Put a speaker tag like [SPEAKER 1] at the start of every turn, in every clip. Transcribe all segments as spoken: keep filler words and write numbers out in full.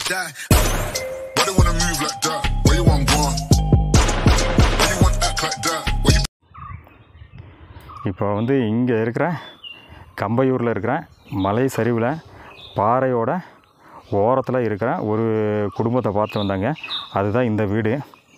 [SPEAKER 1] die. Why they wanna move like that? Where you want go? Why you want act like that? Where you?
[SPEAKER 2] இப்போ வந்து இங்கே இருக்கிற கம்பையூரில் இருக்கிற மலை சரிவில் பாறையோட ஓரத்தில் இருக்கிற ஒரு குடும்பத்தை பார்த்து வந்தாங்க. அதுதான் இந்த வீடு.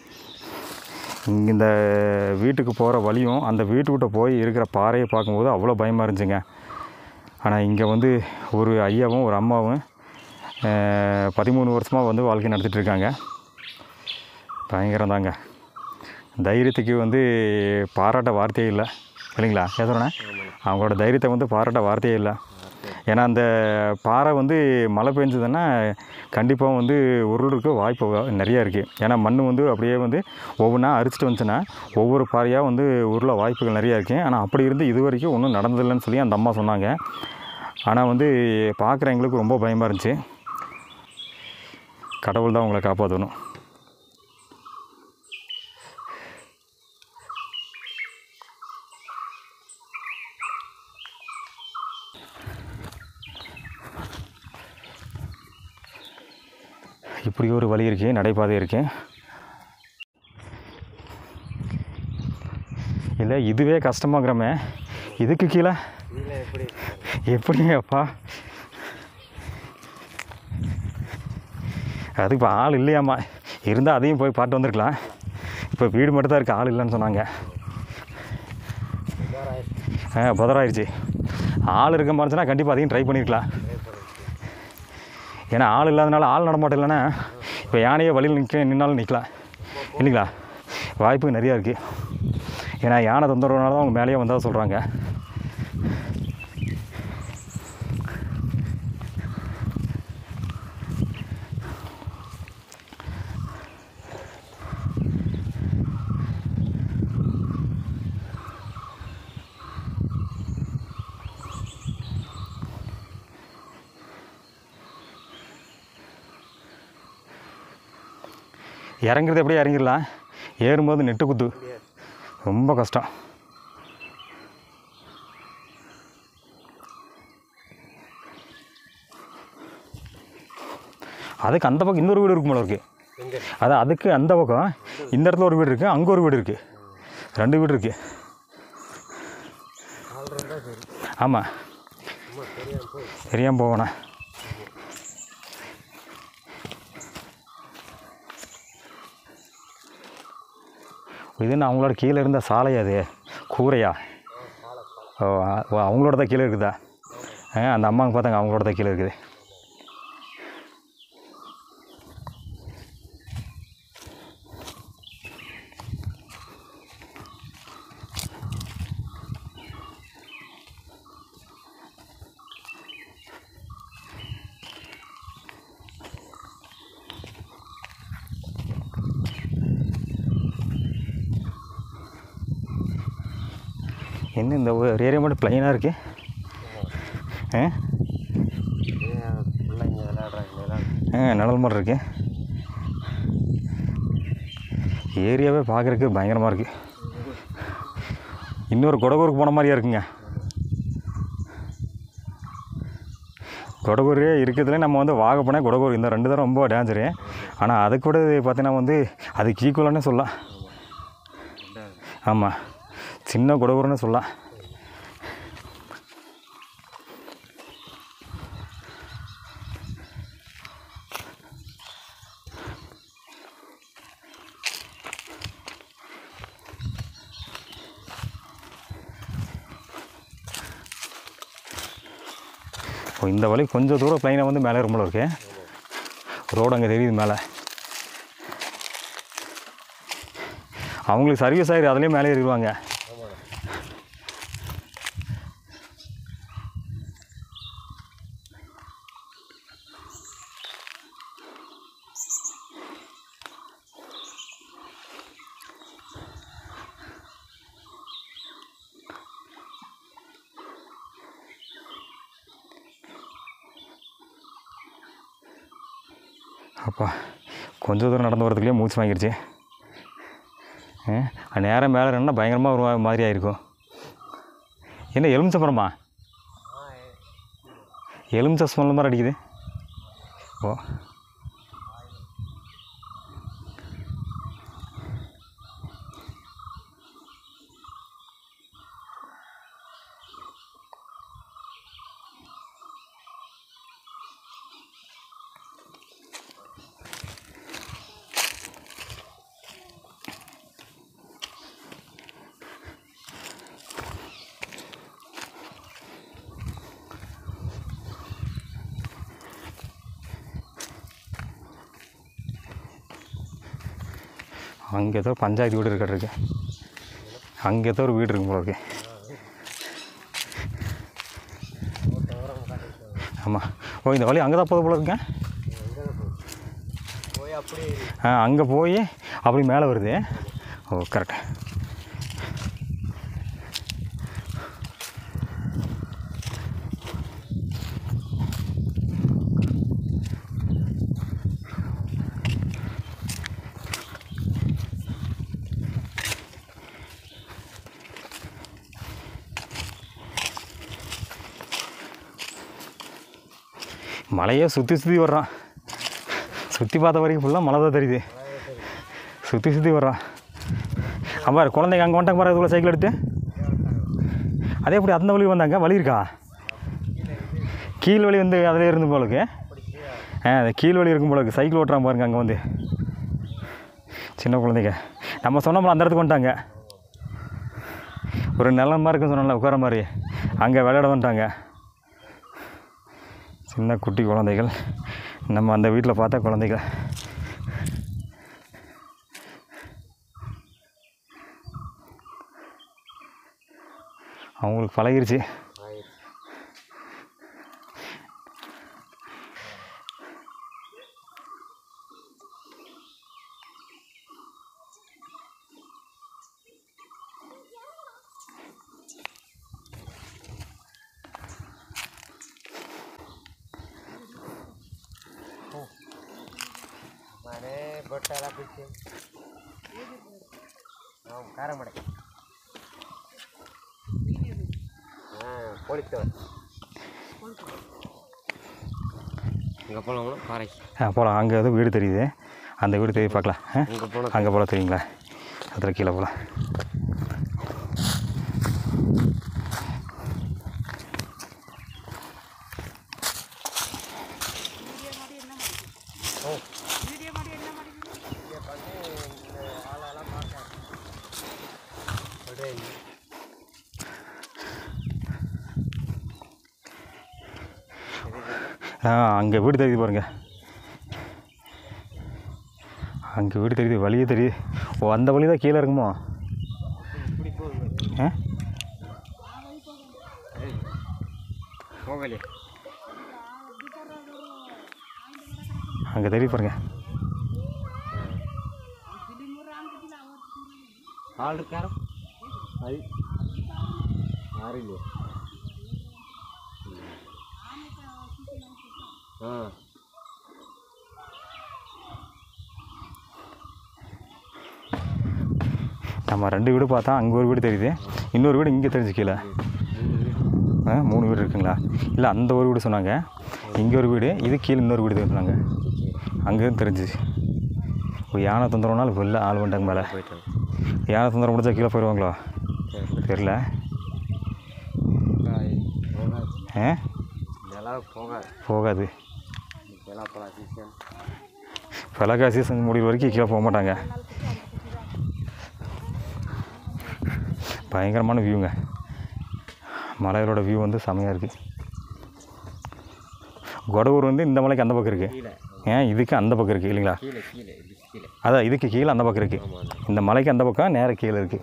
[SPEAKER 2] இந்த வீட்டுக்கு போகிற வழியும் அந்த வீட்டுக்கிட்ட போய் இருக்கிற பாறையை பார்க்கும்போது அவ்வளோ பயமாக இருந்துச்சுங்க. ஆனால் இங்கே வந்து ஒரு ஐயாவும் ஒரு அம்மாவும் பதிமூணு வருஷமாக வந்து வாழ்க்கை நடத்திட்டு இருக்காங்க. பயங்கரம் தாங்க. தைரியத்துக்கு வந்து பாராட்ட வார்த்தையே இல்லை இல்லைங்களா? ஏதோண்ணே அவங்களோட தைரியத்தை வந்து பாராட்ட வார்த்தையே இல்லை. ஏன்னா அந்த பாறை வந்து மழை பெஞ்சதுன்னா கண்டிப்பாக வந்து உருளுக்கு வாய்ப்பு நிறையா இருக்குது. ஏன்னா மண் வந்து அப்படியே வந்து ஒவ்வொன்றா அரிச்சிட்டு வந்துச்சுன்னா ஒவ்வொரு பாறையாக வந்து உருள வாய்ப்புகள் நிறையா இருக்குது. ஆனால் அப்படி இருந்து இது வரைக்கும் ஒன்றும் நடந்ததில்லைன்னு சொல்லி அந்த அம்மா சொன்னாங்க. ஆனால் வந்து பார்க்குற எங்களுக்கு ரொம்ப பயமாக இருந்துச்சு. கடவுள் தான் உங்களை காப்பாற்றணும். இப்படி ஒரு வழி இருக்குது, நடைபாதை இருக்குது. இல்லை இதுவே கஷ்டமாக்குறமே, இதுக்கு கீழே எப்படிங்கப்பா? அதுக்கு இப்போ ஆள் இல்லையாம்மா, இருந்தால் அதையும் போய் பாட்டு வந்துருக்கலாம். இப்போ வீடு மட்டும் தான் இருக்குது, ஆள் இல்லைன்னு சொன்னாங்க. ஆ புதராயிருச்சு. ஆள் இருக்க மாதிரிச்சுன்னா கண்டிப்பாக அதையும் ட்ரை பண்ணியிருக்கலாம். ஏன்னா ஆள் இல்லாதனால ஆள் நடமாட்டம் இல்லைன்னா இப்போ யானையே வழியில் நிற்க நின்னாலும் நிற்கலாம் இல்லைங்களா? வாய்ப்பு நிறையா இருக்குது. ஏன்னா யானை தொந்தரவுனால தான் அவங்க மேலேயே வந்தால் சொல்கிறாங்க. இறங்குறது எப்படியே இறங்கிடலாம், ஏறும்போது நெட்டு குத்து ரொம்ப கஷ்டம். அதுக்கு அந்த பக்கம் இன்னொரு வீடு இருக்கும் போல இருக்குது. அதான் அதுக்கு அந்த பக்கம் இந்த இடத்துல ஒரு வீடு இருக்குது, அங்கே ஒரு வீடு இருக்குது, ரெண்டு வீடு இருக்குது. ஆமாம் தெரியாமல் போவேண்ணா. இதுன்னு அவங்களோட கீழே இருந்த சாலையா? அது கூரையா? ஓ அவங்களோட தான் கீழே இருக்குதா? அந்த அம்மாங்க பார்த்தாங்க, அவங்களோட தான் கீழே இருக்குது. என்ன இந்த ஒரு ஏரியா மட்டும் ப்ளைனாக இருக்குது. ஆ நிழல் மாதிரி இருக்குது. ஏரியாவே பார்க்குறதுக்கு பயங்கரமாக இருக்குது. இன்னொரு கொடகூருக்கு போன மாதிரியா இருக்குங்க. கொடகூரே இருக்கிறதுல நம்ம வந்து வாகப்போனே கொடகூர் இந்த ரெண்டு தான் ரொம்ப டேஞ்சரு. ஆனால் அது கூட பார்த்தீங்கன்னா வந்து அதுக்கு ஈக்குவலானே சொல்லலாம். ஆமாம் சின்ன கொடகூர்னு சொல்லலாம். இந்த வழி கொஞ்சம் தூரம் ப்ளைனாக வந்து மேலே ரொம்ப இருக்கு. ரோடு அங்கே தெரியுது மேலே. அவங்களுக்கு சர்வீஸ் ஆகிடு, அதுலேயும் மேலே ஏறிடுவாங்க. அப்பா கொஞ்சம் தூரம் நடந்து வரதுக்குள்ளே மூச்சு வாங்கிடுச்சு. நேரம் மேலே ரெண்டா பயங்கரமாக ஒரு மாதிரி ஆகிருக்கும். என்ன எலுமிச்சை மரமா? எலுமிச்சை ஸ்மெல் மாதிரி அடிக்குது. ஓ அங்கே ஏதோ பஞ்சாயத்து வீடு இருக்கிற இருக்கு, அங்கே ஏதோ ஒரு வீடு இருக்கும் போல இருக்கு. ஆமாம். ஓ இந்த வழி அங்கே தான் போகுது போல இருக்குங்க. ஆ அங்கே போய் அப்படி மேலே வருது. ஓ கரெக்ட். மலையே சுற்றி சுற்றி வர்றான். சுற்றி பார்த்த வரைக்கும் ஃபுல்லாக மலை தான் தெரியுது. சுற்றி சுற்றி வர்றான். அம்மா குழந்தைங்க அங்கே வந்துட்டாங்க பாரு, அதுக்குள்ளே சைக்கிள் எடுத்து. அதே எப்படி அந்த வழி வந்தாங்க? வழி இருக்கா? கீழ் வழி வந்து அதில் இருந்து போலுக்கு. ஆ அது கீழ் வழி இருக்கும் போலுக்கு. சைக்கிள் ஓட்டுறான் பாருங்க அங்கே வந்து சின்ன குழந்தைங்க. நம்ம சொன்னோம்ல அந்த இடத்துக்கு வந்துட்டாங்க. ஒரு நிலம் மாதிரி இருக்குன்னு சொன்னோம்ல உட்கார மாதிரி, அங்கே விளையாட வந்துட்டாங்க சின்ன குட்டி குழந்தைகள். நம்ம அந்த வீட்டில் பார்த்தா குழந்தைகள். அவங்களுக்கு பழகிருச்சு.
[SPEAKER 3] ಮನೆ ಬಟ್ಟೆಲ್ಲ ಬಿಚ್ಚಿ ನಾವು ಖಾರ ಮಾಡಿ ಹಾಂ போலித்தேவை இங்கே போகலாங்களா பாறைக்கு?
[SPEAKER 2] ஆ போகலாம். அங்கே ஏதோ வீடு தெரியுது, அந்த வீடு தெரியுது பார்க்கலாம்.
[SPEAKER 3] அங்கே போகலாம்.
[SPEAKER 2] அங்கே போகலாம் தெரியுங்களா? அதில் கீழே போகலாம். ஆ அங்கே வீடு தெரியுது பாருங்க. அங்கே வீடு தெரியுது, வழியே தெரியுது. ஓ அந்த வழி தான் கீழே இருக்குமோ? ஆ அங்கே தெரியுது பாருங்க.
[SPEAKER 3] ஆள் இருக்காரோ அது யாரும் இல்லையா? ஆ
[SPEAKER 2] நம்ம ரெண்டு வீடு பார்த்தா அங்கே ஒரு வீடு தெரியுது, இன்னொரு வீடு இங்கே தெரிஞ்சு கீழே. ஆ மூணு வீடு இருக்குங்களா? இல்லை அந்த ஒரு வீடு சொன்னாங்க, இங்கே ஒரு வீடு, இது கீழே இன்னொரு வீடு சொன்னாங்க. அங்கேயும் தெரிஞ்சிச்சு. ஒரு யானை தொந்தரவுனாலும் வெளில ஆள் வந்துட்டாங்க மேலே. யானை தொந்தரவு முடிச்சா கீழே போயிடுவாங்களா தெரில. ஆ போகாது. பலகா சீசன் முடிவு வரைக்கும் கீழே போக மாட்டாங்க. பயங்கரமான வியூங்க. மலைகளோட வியூ வந்து செமையாக இருக்குது. கொடவூர் வந்து இந்த மலைக்கு அந்த பக்கம் இருக்குது, ஏன் இதுக்கு அந்த பக்கம் இருக்குது இல்லைங்களா? அதான் இதுக்கு கீழே அந்த பக்கம் இருக்குது, இந்த மலைக்கு அந்த பக்கம் நேர கீழே இருக்குது.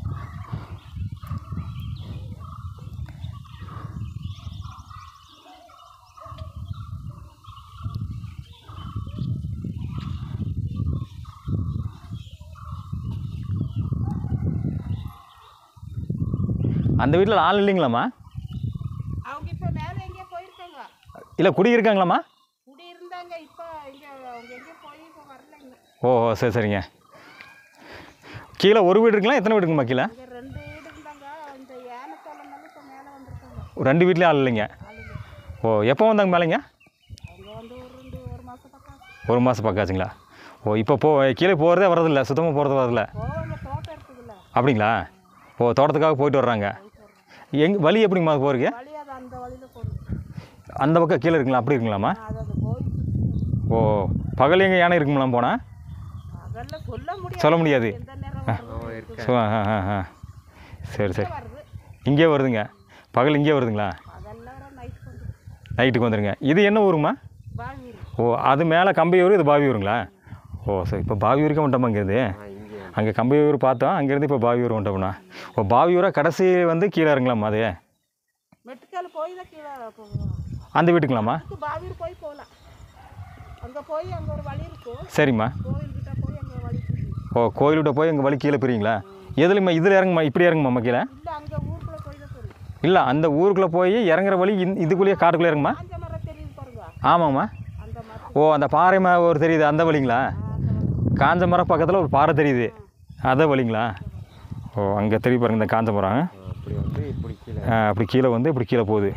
[SPEAKER 2] அந்த வீட்டில் ஆள் இல்லைங்களாம்மா?
[SPEAKER 4] அவங்க இப்போ மேலே எங்கேயோ போயிருக்காங்க.
[SPEAKER 2] இல்லை குடி இருக்காங்களாம்மா?
[SPEAKER 4] குடி இருந்தாங்க, இப்போ இங்கே அவங்க எங்கேயோ போய் இப்போ வரலைங்க.
[SPEAKER 2] ஓ சரி சரிங்க. கீழே ஒரு வீடு இருக்குங்களா? எத்தனை வீடு இருக்குமா கீழே?
[SPEAKER 4] இங்கே ரெண்டு வீடு இருந்தாங்க, இந்த யானை தொலைனால இப்போ மேலே வந்திருக்காங்க.
[SPEAKER 2] ரெண்டு வீட்லேயும் ஆள் இல்லைங்க. ஓ எப்போ வந்தாங்க மேலேங்க?
[SPEAKER 4] அவங்க வந்து ஒரு ரெண்டு ஒரு மாதம் பக்கம்
[SPEAKER 2] ஒரு மாதம் பக்காச்சுங்களா? ஓ இப்போ போ கீழே போகிறதே வரதில்லை, சுத்தமாக போகிறது வரதில்லை
[SPEAKER 4] போவாங்க. தோட்டம் இருக்குதுல்ல.
[SPEAKER 2] அப்படிங்களா? ஓ தோட்டத்துக்காக போயிட்டு வர்றாங்க. எங் வழி எப்படிங்கம்மா போகிறீங்க?
[SPEAKER 4] வழி அது அந்த வழியில் போகுது.
[SPEAKER 2] அந்த பக்கம் கீழே இருக்குங்களா? அப்படி இருக்குங்களாம்மா?
[SPEAKER 4] அது அது போய்
[SPEAKER 2] ஓ பகல் எங்கே யானை இருக்குங்களாம் போனால்?
[SPEAKER 4] அதெல்லாம் சொல்ல முடியாது,
[SPEAKER 2] சொல்ல முடியாது.
[SPEAKER 4] எந்த நேரம் வருது.
[SPEAKER 2] ஸோ ஆ ஆ ஆ சரி சரி.
[SPEAKER 4] வருது
[SPEAKER 2] இங்கே வருதுங்க, பகல் இங்கே வருதுங்களா?
[SPEAKER 4] அதெல்லாம் நைட் வந்து
[SPEAKER 2] நைட்டுக்கு வந்துடுங்க. இது என்ன ஊருமா?
[SPEAKER 4] பாவீர்.
[SPEAKER 2] ஓ அது மேலே கம்பியூர், இது பாவியூருங்களா? ஓ சரி. இப்போ பாவியூருக்கே வந்துட்டோமா இங்கேருந்து?
[SPEAKER 3] இங்கே
[SPEAKER 2] அங்கே கம்பியூர் பார்த்தோம், அங்கேருந்து இப்போ பாவியூர் வந்துட்டோம்ண்ணா. ஓ பாவியூராக கடைசி வந்து கீழே இறங்கலாமா அது?
[SPEAKER 4] மெட்டுக்கால போய் தான் கீழே போவோம்.
[SPEAKER 2] அந்த வீட்டுக்கலாமா?
[SPEAKER 4] பாவியூர் போய் போகலாம். அங்கே போய் அங்கே ஒரு வழி இருக்கும்.
[SPEAKER 2] சரிம்மா.
[SPEAKER 4] கோயில்கிட்ட போய் அங்கே வழி இருக்கு.
[SPEAKER 2] ஓ கோயில்கிட்ட போய் எங்கள் வழி கீழே போகிறீங்களா? எதுலையுமா இதில் இறங்குமா, இப்படி இறங்குமாம்மா கீழே?
[SPEAKER 4] இல்லை அங்கே ஊருக்குள்ளே போய் தான் போகிறோம்.
[SPEAKER 2] இல்லை அந்த ஊருக்குள்ளே போய் இறங்குற வழி இந்த இதுக்குள்ளேயே காட்டுக்குள்ளே இறங்குமா?
[SPEAKER 4] காஞ்ச மரம் தெரியுது பாருங்க.
[SPEAKER 2] ஆமாம்மா.
[SPEAKER 4] அந்த மரம்.
[SPEAKER 2] ஓ அந்த பாறை மா ஒரு தெரியுது அந்த வழிங்களா? காஞ்ச மரம் பக்கத்தில் ஒரு பாறை தெரியுது, அதை வழிங்களா? ஓ அங்கே தெரியும் பாருங்க இந்த காஞ்ச மரம்.
[SPEAKER 3] அப்படி வந்து இப்படி கீழே
[SPEAKER 2] ஆ அப்படி கீழே வந்து இப்படி கீழே போகுது.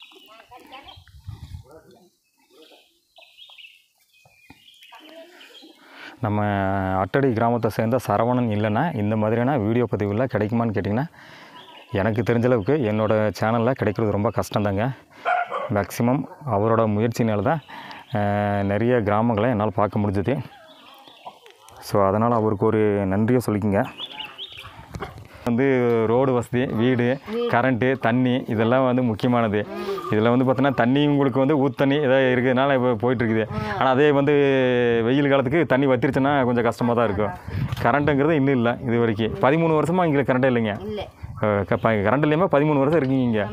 [SPEAKER 2] நம்ம அட்டடி கிராமத்தை சேர்ந்த சரவணன் இல்லைன்னா இந்த மாதிரியான வீடியோ பதிவுலாம் கிடைக்குமான்னு கேட்டிங்கன்னா எனக்கு தெரிஞ்சளவுக்கு என்னோடய சேனலில் கிடைக்கிறது ரொம்ப கஷ்டந்தாங்க. மேக்ஸிமம் அவரோட முயற்சினால தான் நிறைய கிராமங்களை என்னால் பார்க்க முடிஞ்சது. ஸோ அதனால் அவருக்கு ஒரு நன்றியை சொல்லிக்கோங்க. வந்து ரோடு வசதி, வீடு, கரண்ட்டு, தண்ணி இதெல்லாம் வந்து முக்கியமானது. இதில் வந்து பார்த்தோன்னா தண்ணி உங்களுக்கு வந்து ஊத்தண்ணி ஏதாவது இருக்கிறதுனால இப்போ போயிட்டுருக்குது. ஆனால் அதே வந்து வெயில் காலத்துக்கு தண்ணி வத்திருச்சுன்னா கொஞ்சம் கஷ்டமாக தான் இருக்கும். கரண்ட்டுங்கிறது இன்னும் இல்லை இது வரைக்கும். பதிமூணு வருஷமாக இங்கே கரண்ட்டே இல்லைங்க. கரண்ட் இல்லாமல் பதிமூணு வருஷம் இருக்கீங்க இங்கே.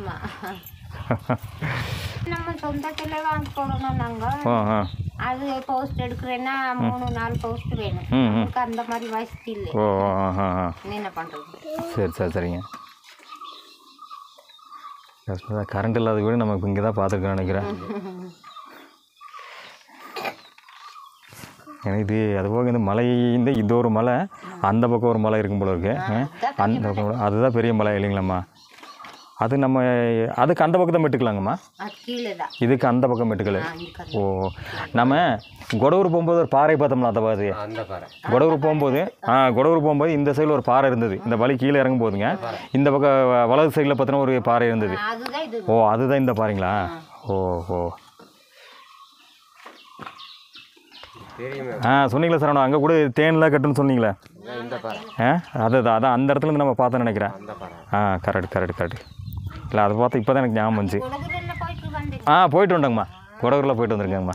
[SPEAKER 5] நம்ம சொந்தத்தில் வாங்கி போடணும் நாங்கள்.
[SPEAKER 2] ஆ ஆ
[SPEAKER 5] அது போஸ்ட் எடுக்கிறேன்னா மூணு நாலு போஸ்ட் வேணும்.
[SPEAKER 2] ம் ம்
[SPEAKER 5] நமக்கு அந்த மாதிரி வசதி இல்லை.
[SPEAKER 2] ஓ ஆ ஆ ஆ
[SPEAKER 5] என்ன பண்ணுறது?
[SPEAKER 2] சரி சரி சரிங்க. கரண்ட் இல்லாத வீடு நம்ம இப்போ இங்கே தான் பார்த்துருக்கோம் நினைக்கிறேன். ஏன்னா இது அதுபோக இந்த மலை இந்த இது ஒரு மலை, அந்த பக்கம் ஒரு மலை இருக்கும் போல இருக்கு. அந்த பக்கம் அதுதான் பெரிய மலை இல்லைங்களாம்மா? அது நம்ம அதுக்கு அந்த பக்கம் தான் மெட்டுக்கலாங்கம்மா? இதுக்கு அந்த பக்கம் மெட்டுக்கல. ஓ நம்ம கொடவூர் போகும்போது ஒரு பாறை பார்த்தோம்னா அதை பார்த்து
[SPEAKER 3] அந்த பாறை
[SPEAKER 2] கொடவூர் போகும்போது ஆ கொடவூர் போகும்போது இந்த சைடில் ஒரு பாறை இருந்தது. இந்த வழி கீழே இறங்கும் போதுங்க இந்த பக்கம் வலது சைடில் பார்த்தோன்னா ஒரு பாறை இருந்தது. ஓ அதுதான் இந்த பாறைங்களா? ஓ ஓ ஆ சொன்னீங்களா சார், அங்கே கூட தேன்லாம் கட்டுன்னு சொன்னீங்களே? ஆ அதுதான் அதான் அந்த இடத்துல இருந்து நம்ம பார்த்தோன்னு நினைக்கிறேன். ஆ கரெக்ட் கரெக்ட் கரெக்ட். இல்லை அதை பார்த்து இப்போ தான் எனக்கு ஞாபகம் வந்துச்சு. ஆ போயிட்டு வந்தோங்கம்மா, கொடவூரில் போயிட்டு வந்துருக்கேங்கம்மா.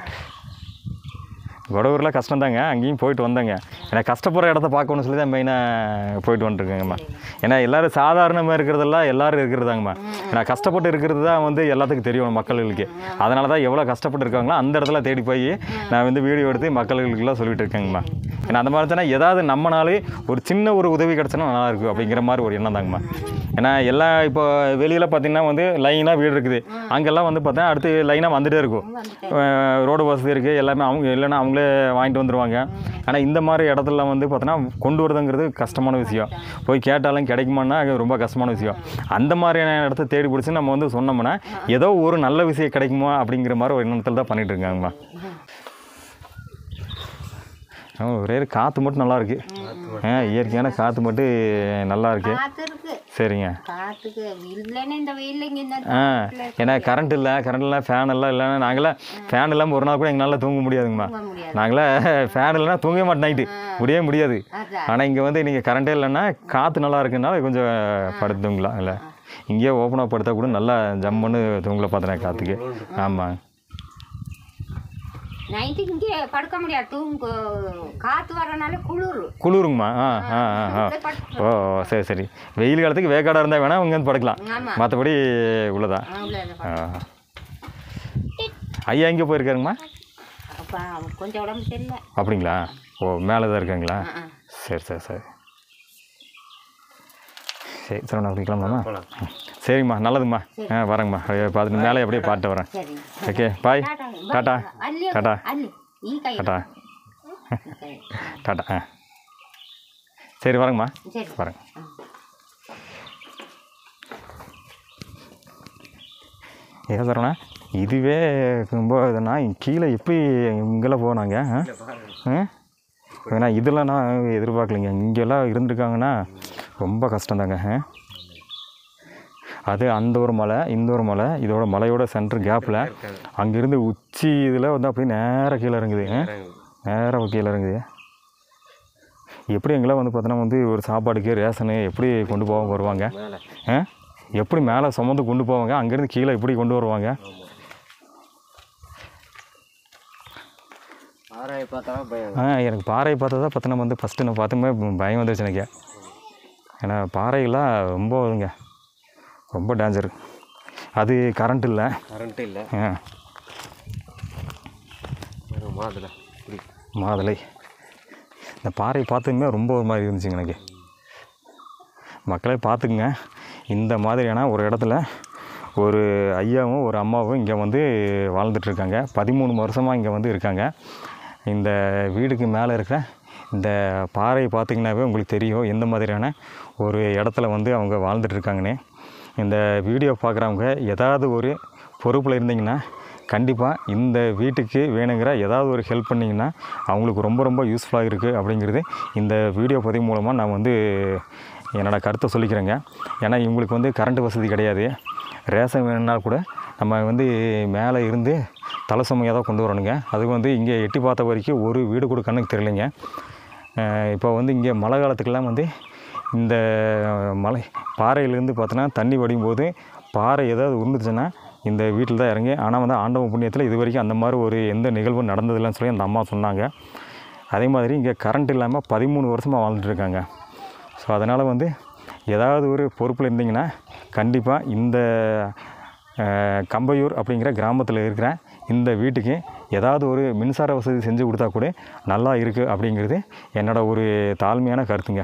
[SPEAKER 2] கொடவூரில் கஷ்டம்தாங்க, அங்கேயும் போயிட்டு வந்தேங்க. ஏன்னா கஷ்டப்படுற இடத்த பார்க்கணும்னு சொல்லி தான் மெயினாக போயிட்டு வந்துருக்கேங்கம்மா. ஏன்னா எல்லோரும் சாதாரணமாக இருக்கிறதெல்லாம் எல்லோரும் இருக்கிறதாங்கம்மா. ஏன்னா கஷ்டப்பட்டு இருக்கிறது தான் வந்து எல்லாத்துக்கும் தெரியும் மக்களுக்கு. அதனால தான் எவ்வளோ கஷ்டப்பட்டு இருக்காங்களோ அந்த இடத்துல தேடி போய் நான் வந்து வீடியோ எடுத்து மக்களுக்கெல்லாம் சொல்லிட்டு இருக்கேங்கம்மா. ஏன்னா அந்த மாதிரி தானே ஏதாவது நம்மனாலே ஒரு சின்ன ஒரு உதவி கிடச்சுன்னா நல்லாயிருக்கும் அப்படிங்கிற மாதிரி ஒரு எண்ணம் தாங்கம்மா. ஏன்னா எல்லாம் இப்போ வெளியில் பார்த்திங்கன்னா வந்து லைனாக வீடு இருக்குது, அங்கெல்லாம் வந்து பார்த்தா அடுத்து லைனாக வந்துகிட்டே இருக்கும். ரோடு வசதி இருக்குது எல்லாமே, அவங்க இல்லைன்னா அவங்களே வாங்கிட்டு வந்துடுவாங்க. ஆனால் இந்த மாதிரி இடத்துல வந்து பார்த்தோன்னா கொண்டு வரதுங்கிறது கஷ்டமான விஷயம். போய் கேட்டாலும் கிடைக்குமான்னா ரொம்ப கஷ்டமான விஷயம். அந்த மாதிரியான இடத்த தேடி பிடிச்சி நம்ம வந்து சொன்னோம்னா ஏதோ ஒரு நல்ல விஷயம் கிடைக்குமா அப்படிங்கிற மாதிரி ஒரு எண்ணத்தில் தான் பண்ணிகிட்டு இருக்காங்கம்மா. ஒரே காற்று மட்டும் நல்லா இருக்கு. ஆ இயற்கையான காற்று மட்டும் நல்லா இருக்கு. சரிங்க. ஆ ஏன்னா கரண்ட் இல்லை, கரண்ட் இல்லை, ஃபேன் எல்லாம் இல்லைன்னா நாங்களாம் ஃபேன் இல்லாமல் ஒரு நாள் கூட எங்களால் தூங்க முடியாதுங்கம்மா. நாங்களாம் ஃபேன் இல்லைன்னா தூங்கவே மாட்டோம், நைட்டு முடியவே முடியாது. ஆனால் இங்கே வந்து நீங்கள் கரண்ட்டே இல்லைன்னா காற்று நல்லா இருக்குனால கொஞ்சம் படுத்து தூங்கலாம். இல்லை இங்கேயே ஓப்பனாக படுத்தா கூட நல்லா ஜம்முன்னு தூங்கல பார்த்தேன் காற்றுக்கு. ஆமாம்
[SPEAKER 5] நைட்டுக்கு இங்கே படுக்க முடியாது, தூங்கு காற்று வரனால குளிர்
[SPEAKER 2] குளிருங்கம்மா. ஆ ஆ ஆ ஓ சரி சரி. வெயில் காலத்துக்கு வேக்காடாக இருந்தால் வேணால் இங்கே வந்து படுக்கலாம், மற்றபடி உள்ளதான். ஆ ஐயா எங்கே போயிருக்காருங்கம்மா?
[SPEAKER 5] கொஞ்சம் உடம்பு சரியில்லை.
[SPEAKER 2] அப்படிங்களா? ஓ மேலே தான் இருக்காங்களா? சரி சரி சரி சரி சார் நான் அப்படிக்கலாமாம்மா? சரிங்கம்மா நல்லதுங்கம்மா. ஆ வரேங்கம்மா, பார்த்துட்டு மேலே அப்படியே பாட்டு வரேன். Okay bye. டாட்டா டாட்டா டாட்டா டாட்டா. ஆ சரி வரேங்கம்மா, வரேங்க. ஏதோ தரோண்ணா இதுவே ரொம்ப இதுனா கீழே எப்படி இங்கெல்லாம் போனாங்க? ஆ ஏன்னா இதெல்லாம் நான் எதிர்பார்க்கலைங்க. இங்கெல்லாம் இருந்துருக்காங்கன்னா ரொம்ப கஷ்டந்தாங்க. அது அந்த ஒரு மலை இந்த ஒரு மலை, இதோட மலையோட சென்டர் கேப்பில் அங்கேருந்து உச்சி இதில் வந்து அப்படியே நேராக கீழே இறங்குது. நேராக கீழே இறங்குது. எப்படி எங்கெல்லாம் வந்து பார்த்தோன்னா வந்து ஒரு சாப்பாடுக்கு ரேஷனு எப்படி கொண்டு போவாங்க வருவாங்க? ஆ எப்படி மேலே சுமந்து கொண்டு போவாங்க, அங்கேருந்து கீழே எப்படி கொண்டு வருவாங்க?
[SPEAKER 3] பாறை பாறையை பார்த்தா பயம்.
[SPEAKER 2] ஆ எனக்கு பாறையை பார்த்தா தான் பற்றின வந்து ஃபஸ்ட்டு நான் பார்த்துமே பயம் வந்துருச்சு எனக்கு. ஏன்னா பாறைகள்லாம் ரொம்ப இதுங்க ரொம்ப டேஞ்சர். அது கரண்ட் இல்லை.
[SPEAKER 3] கரண்ட்டு இல்லை.
[SPEAKER 2] ஆ
[SPEAKER 3] மாதுளை
[SPEAKER 2] மாதுளை இந்த பாறையை பார்த்ததுமே ரொம்ப ஒரு மாதிரி இருந்துச்சுங்க எனக்கு. மக்களே பார்த்துக்குங்க, இந்த மாதிரியான ஒரு இடத்துல ஒரு ஐயாவும் ஒரு அம்மாவும் இங்கே வந்து வாழ்ந்துட்டுருக்காங்க. பதிமூணு வருஷமாக இங்கே வந்து இருக்காங்க. இந்த வீடுக்கு மேலே இருக்கிற இந்த பாறையை பார்த்திங்கனாவே உங்களுக்கு தெரியும் எந்த மாதிரியான ஒரு இடத்துல வந்து அவங்க வாழ்ந்துட்டுருக்காங்கன்னு. இந்த வீடியோ பார்க்குறவங்க ஏதாவது ஒரு பொறுப்பில் இருந்தீங்கன்னா கண்டிப்பாக இந்த வீட்டுக்கு வேணுங்கிற ஏதாவது ஒரு ஹெல்ப் பண்ணிங்கன்னா அவங்களுக்கு ரொம்ப ரொம்ப யூஸ்ஃபுல்லாக இருக்குது அப்படிங்கிறது இந்த வீடியோ பதிவு மூலமாக நான் வந்து என்னோடய கருத்தை சொல்லிக்கிறேங்க. ஏன்னா இவங்களுக்கு வந்து கரண்ட் வசதி கிடையாது. ரேஷன் வேணுன்னா கூட நம்ம வந்து மேலே இருந்து தலை சுமையாக தான் கொண்டு வரணுங்க. அது வந்து இங்கே எட்டி பார்த்த வரைக்கும் ஒரு வீடு கூட கண்ணுக்கு தெரியலைங்க. இப்போ வந்து இங்கே மழை காலத்துக்கெல்லாம் வந்து இந்த மலை பாறையிலேருந்து பார்த்தோன்னா தண்ணி வடியும் போது பாறை ஏதாவது உருண்டுச்சுன்னா இந்த வீட்டில் தான் இறங்கி. ஆனால் வந்து ஆண்டவன் புண்ணியத்தில் இது வரைக்கும் அந்த மாதிரி ஒரு எந்த நிகழ்வும் நடந்ததில்லைன்னு சொல்லி அந்த அம்மா சொன்னாங்க. அதே மாதிரி இங்கே கரண்ட் இல்லாமல் பதிமூணு வருஷமாக வாழ்ந்துட்டுருக்காங்க. ஸோ அதனால் வந்து ஏதாவது ஒரு பொறுப்பில் இருந்தீங்கன்னா கண்டிப்பாக இந்த கம்பையூர் அப்படிங்கிற கிராமத்தில் இருக்கிற இந்த வீட்டுக்கு ஏதாவது ஒரு மின்சார வசதி செஞ்சு கொடுத்தா கூட நல்லா இருக்குது அப்படிங்கிறது என்னோடய ஒரு தாழ்மையான கருத்துங்க,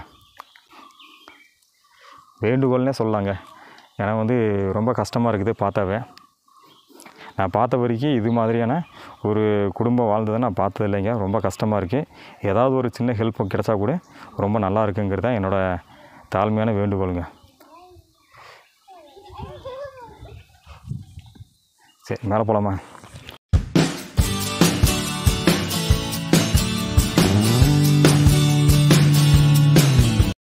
[SPEAKER 2] வேண்டுகோள்னே சொல்லலாங்க. ஏன்னா வந்து ரொம்ப கஷ்டமாக இருக்குது பார்த்தாவே. நான் பார்த்த வரைக்கும் இது மாதிரியான ஒரு குடும்பம் வாழ்ந்ததை நான் பார்த்தது இல்லைங்க. ரொம்ப கஷ்டமாக இருக்குது. ஏதாவது ஒரு சின்ன ஹெல்ப் கிடச்சா கூட ரொம்ப நல்லா இருக்குங்கிறது தான் என்னோடய தாழ்மையான வேண்டுகோளுங்க. சரி மேலே போகலாமா?